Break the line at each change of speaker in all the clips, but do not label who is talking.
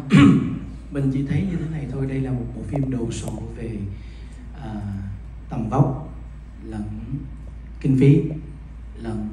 mình chỉ thấy như thế này thôi. Đây là một bộ phim đồ sộ về tầm vóc lẫn kinh phí lẫn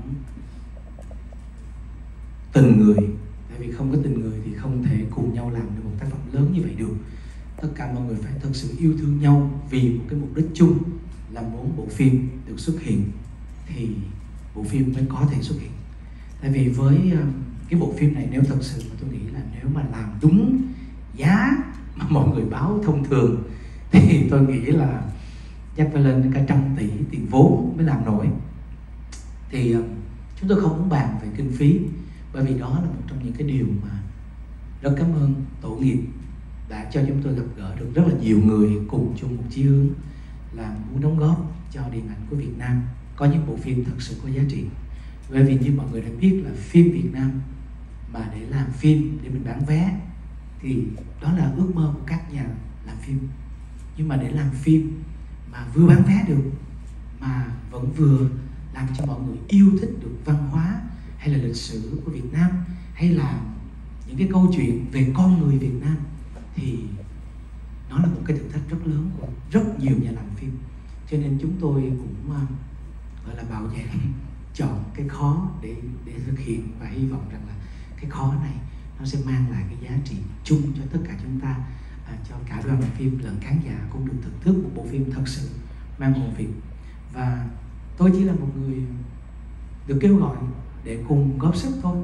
tình người. Tại vì không có tình người thì không thể cùng nhau làm được một tác phẩm lớn như vậy được. Tất cả mọi người phải thật sự yêu thương nhau vì một cái mục đích chung là muốn bộ phim được xuất hiện thì bộ phim mới có thể xuất hiện. Tại vì với cái bộ phim này, nếu thật sự mà tôi nghĩ là nếu mà làm đúng giá mà mọi người báo thông thường thì tôi nghĩ là chắc phải lên đến cả 100 tỷ tiền vốn mới làm nổi. Thì chúng tôi không muốn bàn về kinh phí, bởi vì đó là một trong những cái điều mà rất cảm ơn tổ nghiệp đã cho chúng tôi gặp gỡ được rất là nhiều người cùng chung một chí hướng là muốn đóng góp cho điện ảnh của Việt Nam có những bộ phim thật sự có giá trị. Bởi vì như mọi người đã biết là phim Việt Nam mà để làm phim để mình bán vé thì đó là ước mơ của các nhà làm phim. Nhưng mà để làm phim mà vừa bán vé được mà vẫn vừa làm cho mọi người yêu thích được văn hóa hay là lịch sử của Việt Nam hay là những cái câu chuyện về con người Việt Nam thì nó là một cái thử thách rất lớn của rất nhiều nhà làm phim. Cho nên chúng tôi cũng gọi là bạo dạn chọn cái khó để thực hiện, và hy vọng rằng là cái khó này nó sẽ mang lại cái giá trị chung cho tất cả chúng ta, cho cả đoàn làm phim lẫn khán giả cũng được thưởng thức một bộ phim thật sự mang hồn Việt. Và tôi chỉ là một người được kêu gọi để cùng góp sức thôi.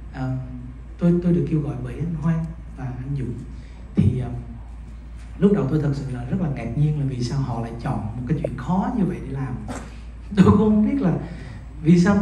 Tôi được kêu gọi bởi anh Hoan và anh Dũng. Thì lúc đầu tôi thật sự là rất là ngạc nhiên là vì sao họ lại chọn một cái chuyện khó như vậy để làm. Tôi cũng không biết là vì sao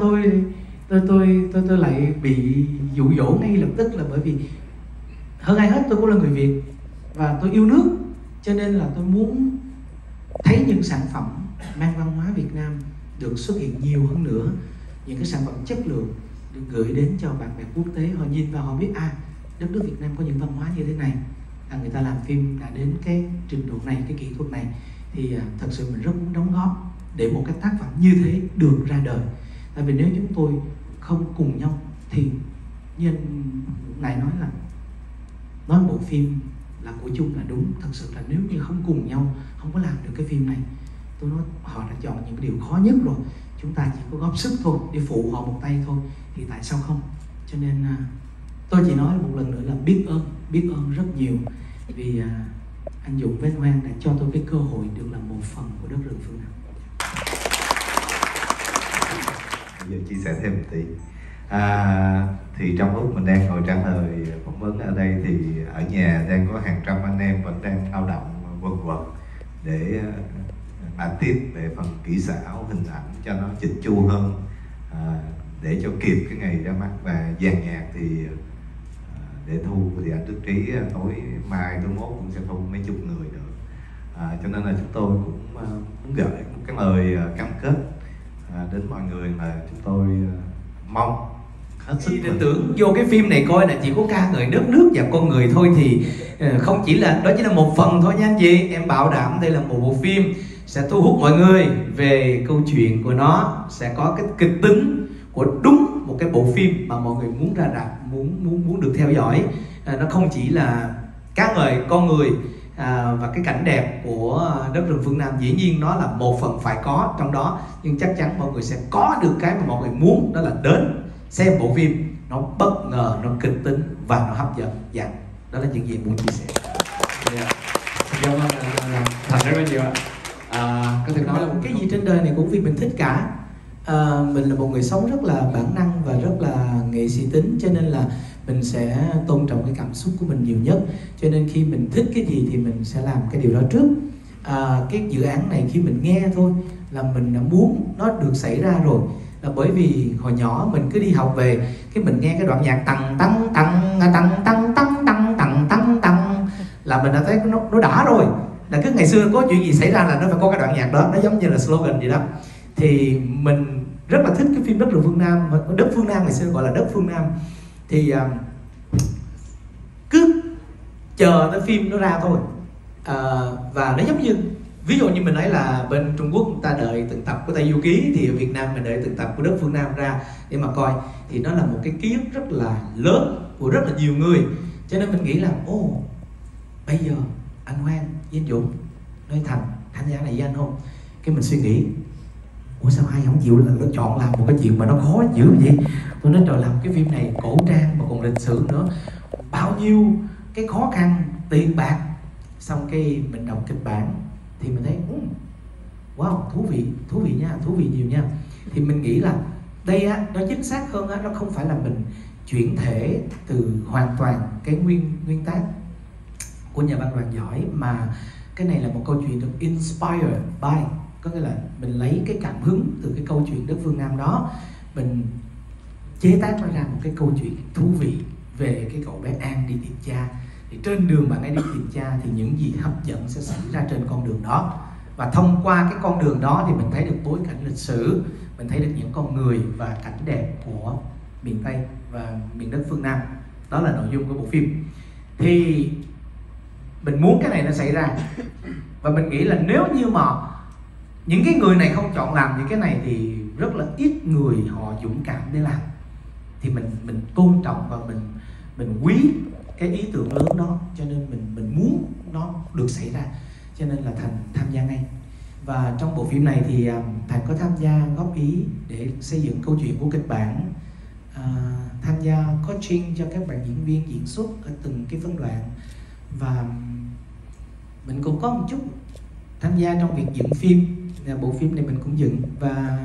tôi lại bị dụ dỗ ngay lập tức, là bởi vì hơn ai hết tôi cũng là người Việt và tôi yêu nước, cho nên là tôi muốn thấy những sản phẩm mang văn hóa Việt Nam được xuất hiện nhiều hơn nữa, những cái sản phẩm chất lượng được gửi đến cho bạn bè quốc tế. Họ nhìn vào họ biết đất nước Việt Nam có những văn hóa như thế này, người ta làm phim đã đến cái trình độ này, cái kỹ thuật này, thì thật sự mình rất muốn đóng góp để một cái tác phẩm như thế được ra đời. Tại vì nếu chúng tôi không cùng nhau thì như anh này nói là nói bộ phim là của chung là đúng. Thật sự là nếu như không cùng nhau, không có làm được cái phim này, tôi nói họ đã chọn những cái điều khó nhất rồi, chúng ta chỉ có góp sức thôi, để phụ họ một tay thôi, thì tại sao không? Cho nên tôi chỉ nói một lần nữa là biết ơn rất nhiều vì anh Dũng với anh Hoan đã cho tôi cái cơ hội được làm một phần của đất rừng phương Nam.
Giờ chia sẻ thêm một tí. Thì trong lúc mình đang ngồi trả lời phỏng vấn ở đây thì ở nhà đang có hàng trăm anh em vẫn đang lao động quần quật để bàn tiếp về phần kỹ xảo hình ảnh cho nó chỉnh chu hơn, để cho kịp cái ngày ra mắt. Và dàn nhạc thì để thu thì anh Đức Trí tối mai tối mốt cũng sẽ thu mấy chục người nữa. Cho nên là chúng tôi cũng muốn gửi một cái lời cam kết đến mọi người là chúng tôi mong hết sức.
Khi tưởng vô cái phim này coi là chỉ có ca ngợi đất nước và con người thôi thì không chỉ là đó, chỉ là một phần thôi nha anh chị. Em bảo đảm đây là một bộ phim sẽ thu hút mọi người về câu chuyện của nó, sẽ có cái kịch tính của đúng một cái bộ phim mà mọi người muốn ra rạp, muốn được theo dõi. Nó không chỉ là ca ngợi con người và cái cảnh đẹp của đất rừng phương Nam, dĩ nhiên nó là một phần phải có trong đó, nhưng chắc chắn mọi người sẽ có được cái mà mọi người muốn, đó là đến xem bộ phim nó bất ngờ, nó kịch tính và nó hấp dẫn. Dạ, đó là những gì muốn chia sẻ.
Cảm ơn Thành rất là nhiều ạ. Có thể nói là
cái gì trên đời này cũng vì mình thích cả. Mình là một người sống rất là bản năng và rất là nghệ sĩ tính, cho nên là mình sẽ tôn trọng cái cảm xúc của mình nhiều nhất. Cho nên khi mình thích cái gì thì mình sẽ làm cái điều đó trước. Cái dự án này khi mình nghe thôi là mình đã muốn nó được xảy ra rồi, là bởi vì hồi nhỏ mình cứ đi học về cái mình nghe cái đoạn nhạc tằng tăng tăng tăng tăng tăng tăng tăng tăng tăng là mình đã thấy nó đã rồi, là cứ ngày xưa có chuyện gì xảy ra là nó phải có cái đoạn nhạc đó, nó giống như là slogan vậy đó. Thì mình rất là thích cái phim Đất rừng phương Nam. Đất phương Nam ngày xưa gọi là Đất phương Nam. Thì cứ chờ tới phim nó ra thôi. Và nó giống như, ví dụ như mình nói là bên Trung Quốc người ta đợi từng tập của Tây Du Ký, thì ở Việt Nam mình đợi từng tập của Đất phương Nam ra để mà coi. Thì nó là một cái ký ức rất là lớn của rất là nhiều người. Cho nên mình nghĩ là bây giờ anh Hoan với anh Dũng nói Thành tham gia này với anh không? Cái mình suy nghĩ, sao ai không chịu là nó chọn làm một cái chuyện mà nó khó dữ vậy? Tôi nói trời, làm cái phim này cổ trang mà còn lịch sử nữa, bao nhiêu cái khó khăn, tiền bạc. Xong cái mình đọc kịch bản thì mình thấy wow, thú vị nha, thú vị nhiều nha. Thì mình nghĩ là đây á, nó chính xác hơn á, nó không phải là mình chuyển thể từ hoàn toàn cái nguyên tác của nhà văn Đoàn Giỏi, mà cái này là một câu chuyện được inspired by, có nghĩa là mình lấy cái cảm hứng từ cái câu chuyện Đất Phương Nam đó, mình chế tác nó ra một cái câu chuyện thú vị về cái cậu bé An đi tìm cha. Thì trên đường bạn ấy đi tìm cha thì những gì hấp dẫn sẽ xảy ra trên con đường đó, và thông qua cái con đường đó thì mình thấy được bối cảnh lịch sử, mình thấy được những con người và cảnh đẹp của miền Tây và miền đất phương Nam. Đó là nội dung của bộ phim. Thì mình muốn cái này nó xảy ra, và mình nghĩ là nếu như mà những cái người này không chọn làm những cái này thì rất là ít người họ dũng cảm để làm. Thì mình tôn trọng và mình quý cái ý tưởng lớn đó, cho nên mình muốn nó được xảy ra, cho nên là Thành tham gia ngay. Và trong bộ phim này thì Thành có tham gia góp ý để xây dựng câu chuyện của kịch bản, tham gia coaching cho các bạn diễn viên diễn xuất ở từng cái phân đoạn, và mình cũng có một chút tham gia trong việc dựng phim. Bộ phim này mình cũng dựng, và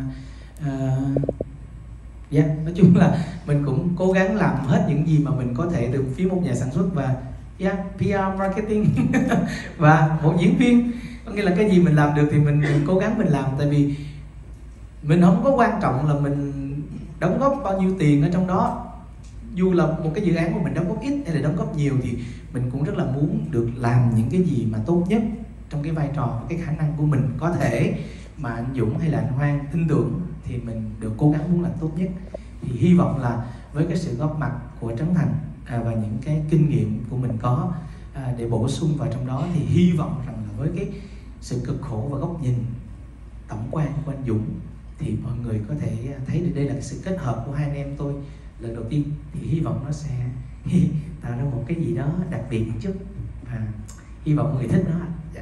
nói chung là mình cũng cố gắng làm hết những gì mà mình có thể từ phía một nhà sản xuất và PR marketing và một diễn viên. Có nghĩa là cái gì mình làm được thì mình cố gắng mình làm, tại vì mình không có quan trọng là mình đóng góp bao nhiêu tiền ở trong đó. Dù là một cái dự án của mình đóng góp ít hay là đóng góp nhiều thì mình cũng rất là muốn được làm những cái gì mà tốt nhất trong cái vai trò và cái khả năng của mình có thể, mà anh Dũng hay là anh Hoan tin tưởng thì mình được cố gắng muốn làm tốt nhất. Thì hy vọng là với cái sự góp mặt của Trấn Thành và những cái kinh nghiệm của mình có để bổ sung vào trong đó, thì hy vọng rằng là với cái sự cực khổ và góc nhìn tổng quan của anh Dũng thì mọi người có thể thấy được đây là cái sự kết hợp của hai anh em tôi lần đầu tiên. Thì hy vọng nó sẽ tạo ra một cái gì đó đặc biệt một chút, và hy vọng mọi người thích nó.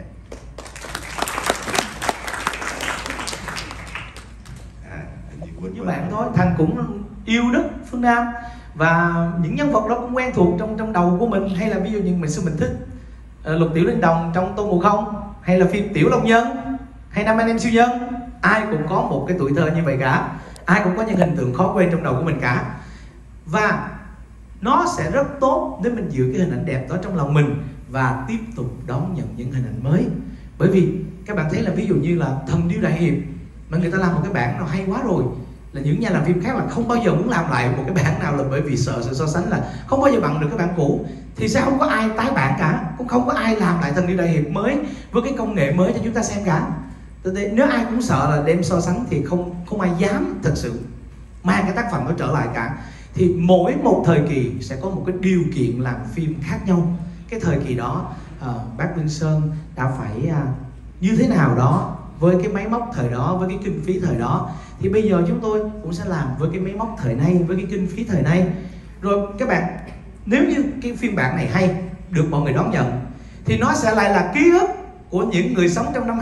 Như bạn thôi, Thành cũng yêu đất phương Nam và những nhân vật đó cũng quen thuộc trong đầu của mình. Hay là ví dụ như mình thích Lục Tiểu Linh Đồng trong Tôn Ngộ Không, hay là phim Tiểu Long Nhân, hay Năm Anh Em Siêu Nhân. Ai cũng có một cái tuổi thơ như vậy cả, ai cũng có những hình tượng khó quên trong đầu của mình cả. Và nó sẽ rất tốt nếu mình giữ cái hình ảnh đẹp đó trong lòng mình và tiếp tục đón nhận những hình ảnh mới. Bởi vì các bạn thấy là ví dụ như là Thần Điêu Đại Hiệp mà người ta làm một cái bản nào hay quá rồi, là những nhà làm phim khác là không bao giờ muốn làm lại một cái bản nào, là bởi vì sợ sự so sánh là không bao giờ bằng được cái bản cũ, thì sẽ không có ai tái bản cả, cũng không có ai làm lại Thần Điêu Đại Hiệp mới với cái công nghệ mới cho chúng ta xem cả. Nếu ai cũng sợ là đem so sánh thì không ai dám thật sự mang cái tác phẩm đó trở lại cả. Thì mỗi một thời kỳ sẽ có một cái điều kiện làm phim khác nhau. Cái thời kỳ đó bác Linh Sơn đã phải như thế nào đó với cái máy móc thời đó, với cái kinh phí thời đó, thì bây giờ chúng tôi cũng sẽ làm với cái máy móc thời nay, với cái kinh phí thời nay. Rồi các bạn, nếu như cái phiên bản này hay, được mọi người đón nhận, thì nó sẽ lại là ký ức của những người sống trong năm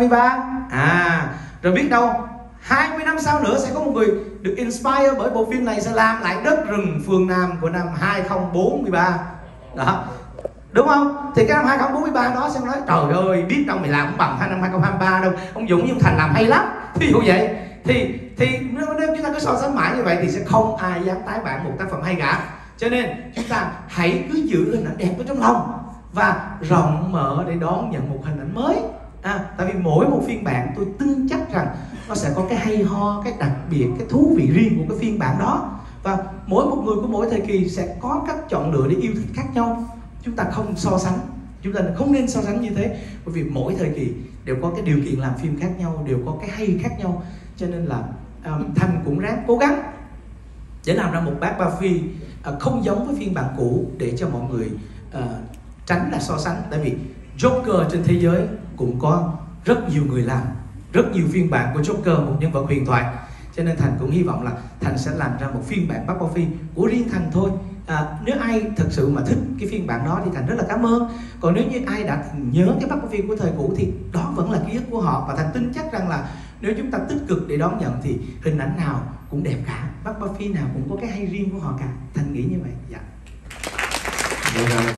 2023. Rồi biết đâu 20 năm sau nữa sẽ có một người được inspire bởi bộ phim này, sẽ làm lại Đất Rừng Phương Nam của năm 2043 đó, đúng không? Thì cái năm 2043 đó sẽ nói trời ơi, biết đâu mày làm cũng bằng năm 2023 đâu, ông Dũng với ông Thành làm hay lắm, ví dụ vậy. Thì nếu chúng ta cứ so sánh mãi như vậy thì sẽ không ai dám tái bản một tác phẩm hay cả. Cho nên chúng ta hãy cứ giữ hình ảnh đẹp ở trong lòng và rộng mở để đón nhận một hình ảnh mới. Tại vì mỗi một phiên bản tôi tin chắc rằng nó sẽ có cái hay ho, cái đặc biệt, cái thú vị riêng của cái phiên bản đó. Và mỗi một người của mỗi thời kỳ sẽ có cách chọn lựa để yêu thích khác nhau. Chúng ta không so sánh, chúng ta không nên so sánh như thế, bởi vì mỗi thời kỳ đều có cái điều kiện làm phim khác nhau, đều có cái hay khác nhau. Cho nên là Thành cũng ráng cố gắng để làm ra một bát Ba Phi không giống với phiên bản cũ, để cho mọi người tránh là so sánh. Tại vì Joker trên thế giới cũng có rất nhiều người làm, rất nhiều phiên bản của Joker, một nhân vật huyền thoại. Cho nên Thành cũng hy vọng là Thành sẽ làm ra một phiên bản Bác Ba Phi của riêng Thành thôi, Nếu ai thật sự mà thích cái phiên bản đó thì Thành rất là cảm ơn. Còn nếu như ai đã nhớ cái Papa Phi của thời cũ thì đó vẫn là ký ức của họ, và Thành tin chắc rằng là nếu chúng ta tích cực để đón nhận thì hình ảnh nào cũng đẹp cả, Papa Phi nào cũng có cái hay riêng của họ cả. Thành nghĩ như vậy. Dạ.